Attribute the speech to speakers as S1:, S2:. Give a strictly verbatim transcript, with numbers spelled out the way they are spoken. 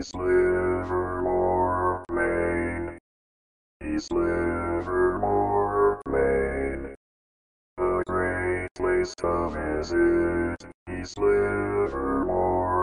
S1: East Livermore, Maine. East Livermore, Maine. A great place to visit. East Livermore.